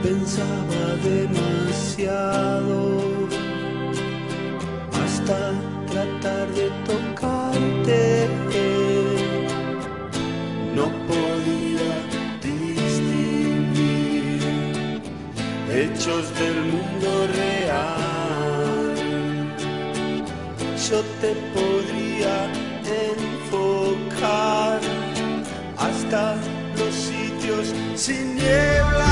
Pensaba demasiado hasta tratar de tocarte. No podía distinguir hechos del mundo real. Yo te podría enfocar hasta los sitios sin niebla.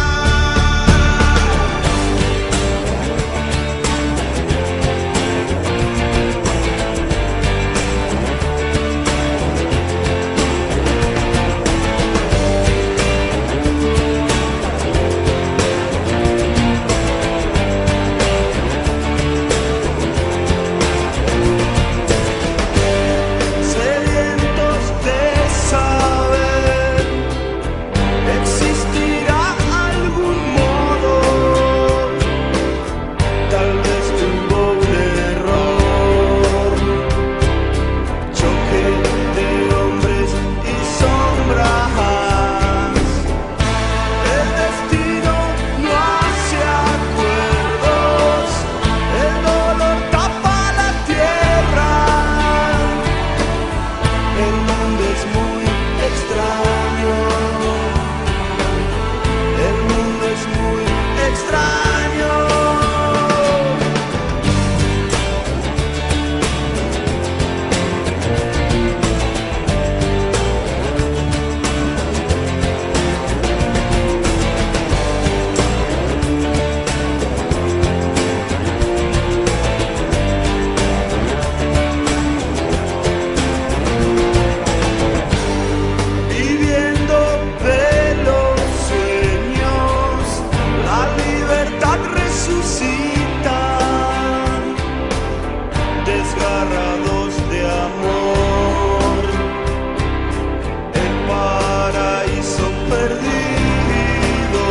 Desgarrados de amor, el paraíso perdido.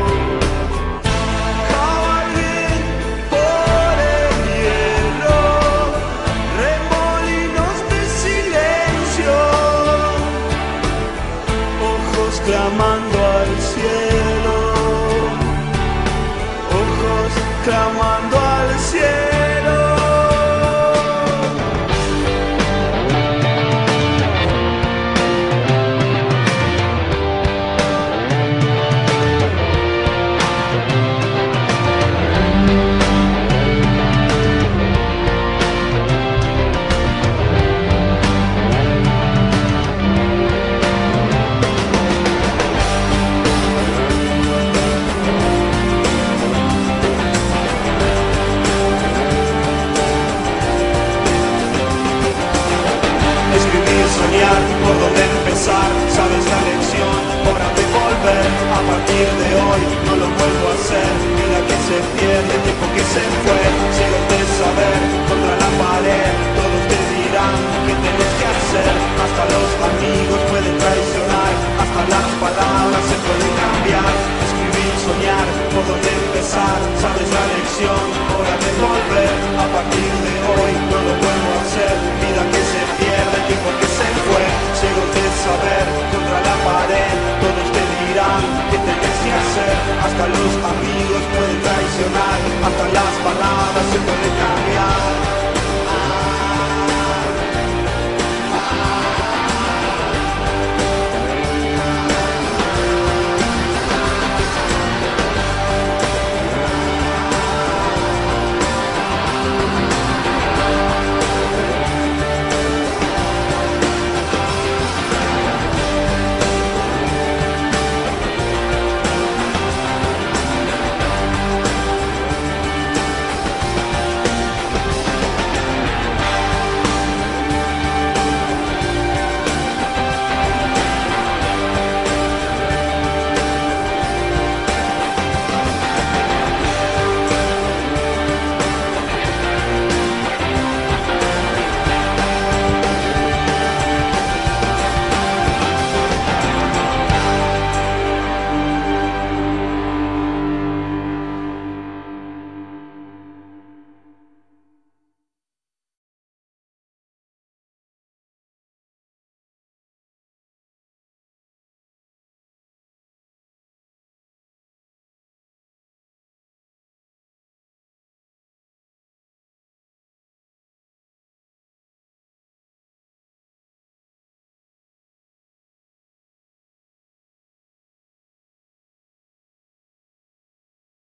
Cabalgué por el hielo, remolinos de silencio, ojos clamando al cielo, ojos clamando al cielo. Soñar por dónde empezar, sabes la lección, hora de volver. A partir de hoy no lo vuelvo a hacer.